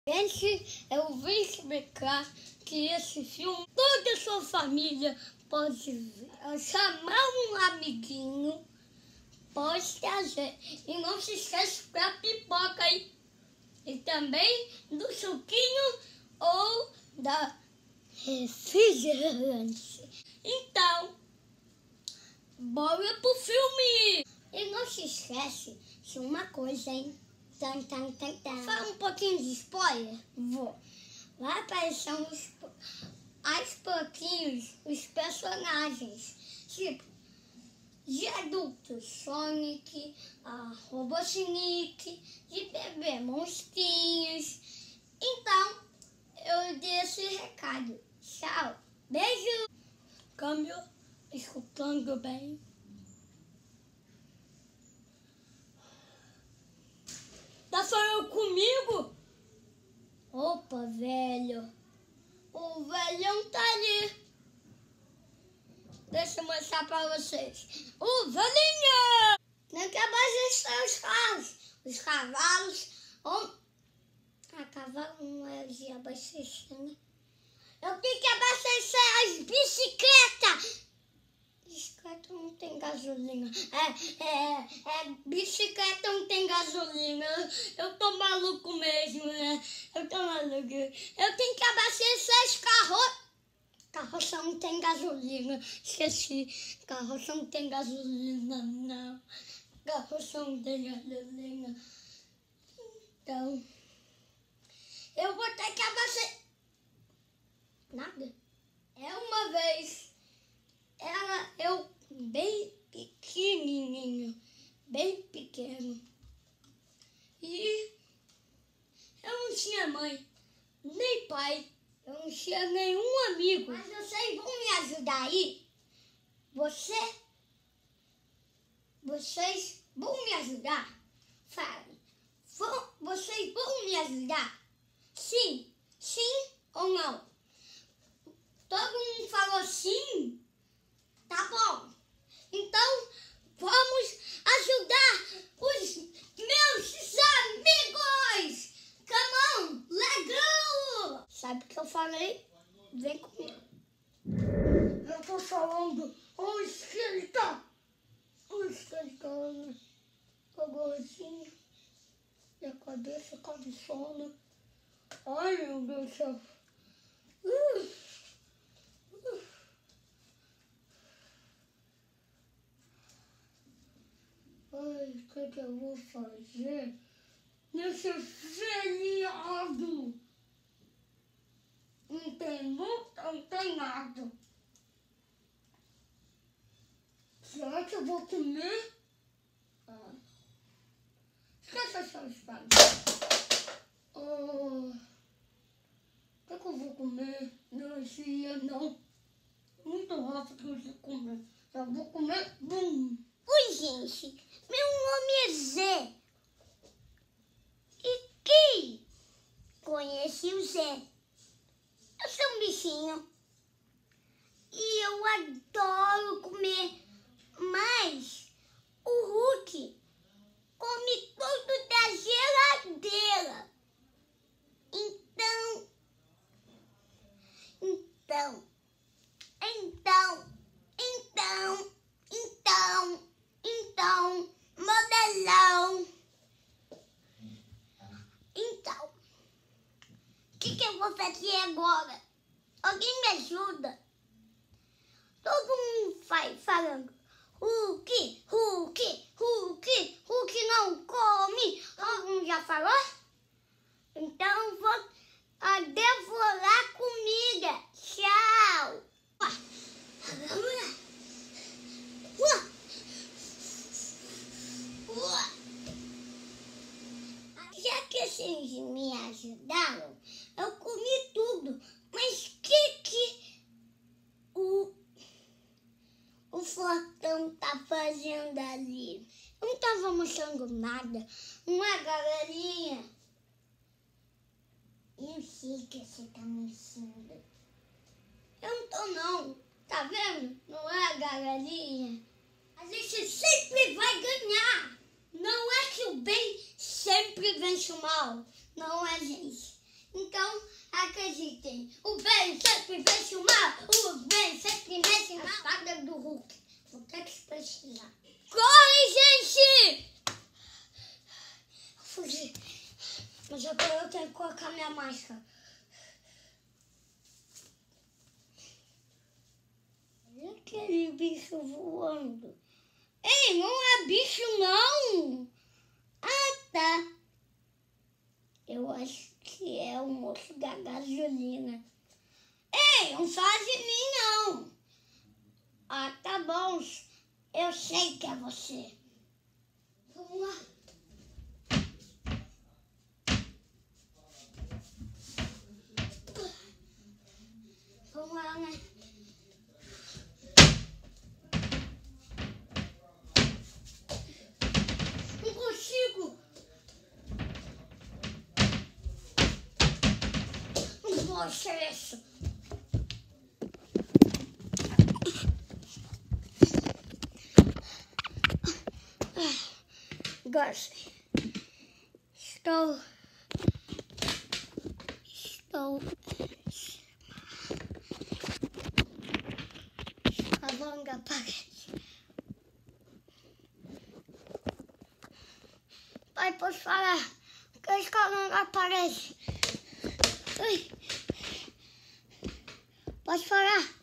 Gente, eu vim explicar que esse filme toda a sua família pode ver. Chamar um amiguinho, pode trazer. E não se esqueça da pipoca aí. E também do suquinho ou da refrigerante. Então, bora pro filme! E não se esquece de uma coisa, hein? Fala um pouquinho de spoiler? Vou. Vai aparecer aos pouquinhos os personagens. Tipo, de adultos, Sonic, Robotnik, de bebê, monstrinhos. Então, eu dei esse recado. Tchau. Beijo. Câmbio, escutando bem. Tá falando comigo? Opa, velho. O velhão tá ali. Deixa eu mostrar pra vocês. O velhinho! Tem que abastecer os carros. Os cavalos. Cavalo não é de abastecer, né? Eu tenho que abastecer as bicicletas. Bicicleta não tem gasolina. Bicicleta não tem gasolina. Eu tô maluco mesmo, né? Eu tô maluco. Eu tenho que abastecer os carros. Carroça não tem gasolina. Esqueci. Carroça não tem gasolina, não. Carroça não tem gasolina. Então, eu vou ter que abastecer. Nada. É uma vez. Eu bem pequenininho, bem pequeno. E eu não tinha mãe, nem pai, eu não tinha nenhum amigo. Mas vocês vão me ajudar aí? Vocês vão me ajudar? Fale. Vocês vão me ajudar? Sim, sim ou não? Todo mundo falou sim? Tá bom. Então, vamos ajudar os meus amigos. Come on, legal. Sabe o que eu falei? Vem comigo. Eu tô falando, esquerda. Esquerda. Pegou assim. Minha cabeça cabeçona. Ai, meu Deus do céu. Ai, o que eu vou fazer nesse feriado? Não tem luta, não tem nada. Será que eu vou comer? Esquece essa espada. O que eu vou comer? Não, esse dia não. Muito rápido de comer. Eu vou comer, bum. Oi, gente. Meu nome é Zé. E quem conhece o Zé? Eu sou um bichinho. E eu adoro comer. Mas o Hulk come tudo da geladeira. Então, modelão. Então, o que eu vou fazer agora? Alguém me ajuda? Todo mundo falando, Hulk, Hulk, Hulk, Hulk não come. Todo mundo já falou? Então eu vou devorar comida. Tchau. Já que vocês me ajudaram, eu comi tudo. Mas o que o Fortão tá fazendo ali? Eu não tava mostrando nada. Uma galerinha. Eu sei que você tá mexendo. Eu não tô não. Tá vendo? Não é a galerinha. A gente sempre vai ganhar. Não é que o bem sempre vence o mal. Não é, gente. bem sempre vence o mal. O bem sempre vence o mal. A espada do Hulk. Vou ter que precisar. Corre, gente! Fugi. Mas agora eu tenho que colocar minha máscara. Olha aquele bicho voando. Ei, não é bicho não. Ah, tá. Eu acho que é o moço da gasolina. Ei, não faz de mim não. Ah, tá bom. Eu sei que é você. Vamos lá. Vamos lá, né? Não consigo. Não pode ser isso. Agora estou escavando a parede. Pai, posso falar? Estou escavando a parede. Ui. Posso falar?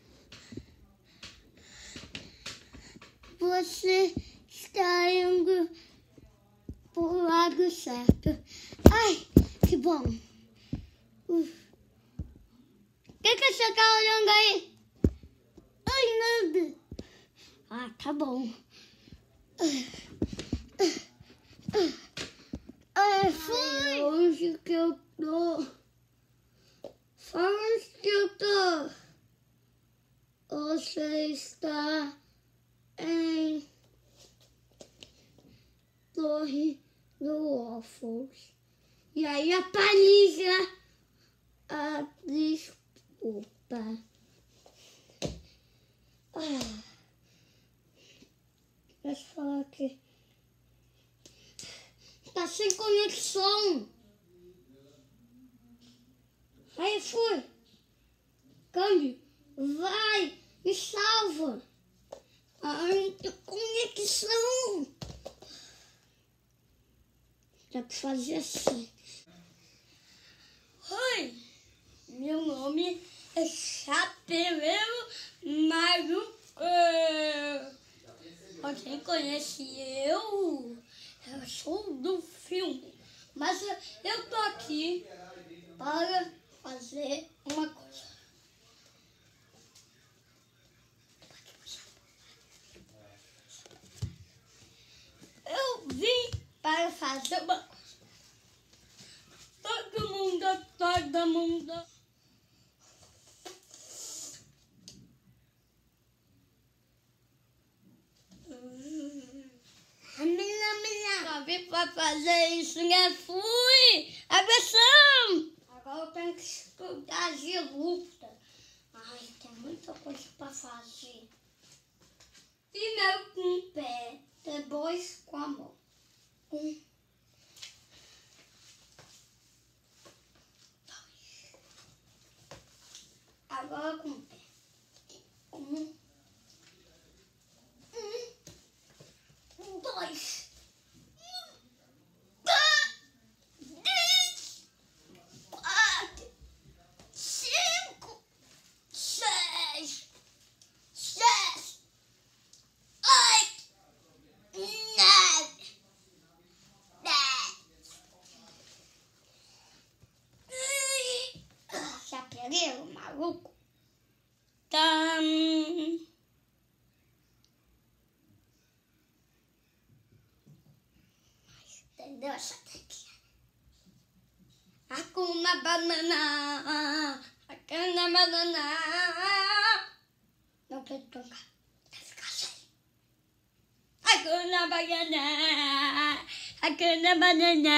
Você está indo pro lado certo. Ai, que bom. O que você tá olhando aí? Ai, nada. Ah, tá bom. Foi. Onde que eu tô? Onde que eu tô? Você está em Torre do Waffles. E aí a Palisa, desculpa. Deixa eu falar aqui. Tá sem conexão. Aí fui. Câmbio, vai, me salva. Ai, não tem conexão. Dá pra fazer assim. Oi, meu nome é Chapeleiro Maluco. Quem conhece eu sou do filme. Mas eu tô aqui para fazer uma coisa. Eu vim para fazer uma coisa. Todo mundo. Só vim para fazer isso, né? Fui! Agressão! Agora eu tenho que estudar de luta. Ai, tem muita coisa para fazer. Primeiro com o pé, depois com a mão. Um, dois. Agora com o pé. Dois. Três. Quatro. Cinco. Seis. Sete. Oito. Nove. 10. Chapeleiro maluco. Entendeu essa técnica? Hakuna banana. Hakuna banana. Não pode tocar. Vai ficar sério. Hakuna banana. Hakuna banana.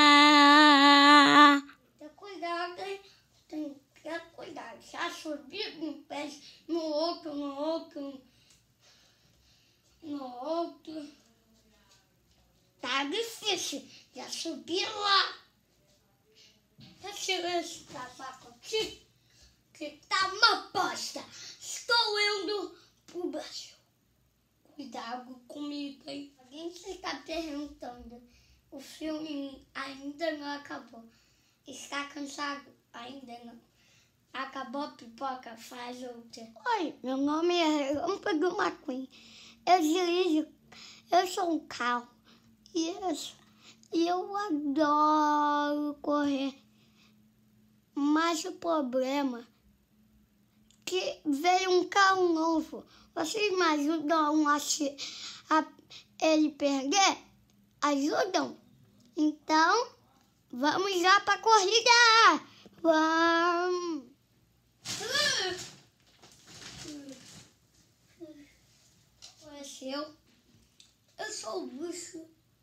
Tem cuidado, hein? Tem que ter cuidado. Já subir um pé no outro. Tá difícil. Já subi lá. Deixa eu ver esse casaco aqui. que tá uma bosta. Estou indo pro Brasil. Cuidado comigo, hein? Alguém está perguntando. O filme ainda não acabou. Está cansado? Ainda não. Acabou a pipoca? Faz outra. Oi, meu nome é Relâmpago McQueen. Eu dirijo. Eu sou um carro. E eu adoro correr. Mas o problema é que veio um carro novo. Vocês me ajudam a ele perder? Ajudam? Então, vamos lá pra corrida! Vamos! Conheceu? Eu sou o bicho.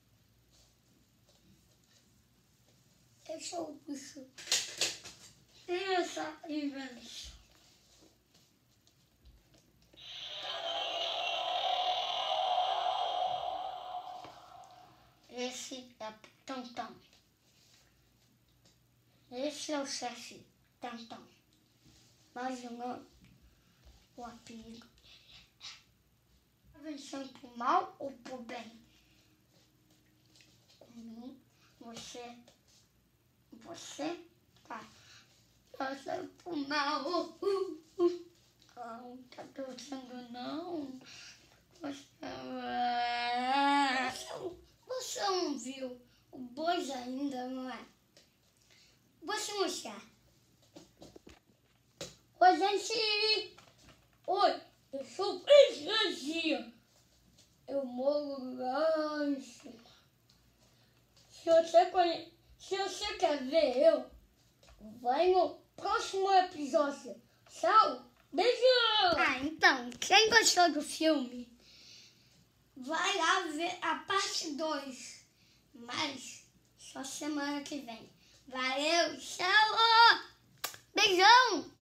Eu sou o bicho. Tem essa invenção. Esse é o Tantão. Esse é o chefe Tantão. Mas o nome, o apelido, tá vencendo pro mal ou pro bem? Comigo, você tá torcendo pro mal. Não tá torcendo não. Você não viu o Bois ainda, não é? Vou te mostrar. Oi, gente! Oi, eu sou o Príncipe. Eu moro lá em cima. Se você quer ver vai no próximo episódio. Tchau! Beijão! Então, quem gostou do filme, vai lá ver a parte 2. Mas só semana que vem. Valeu, tchau! Beijão!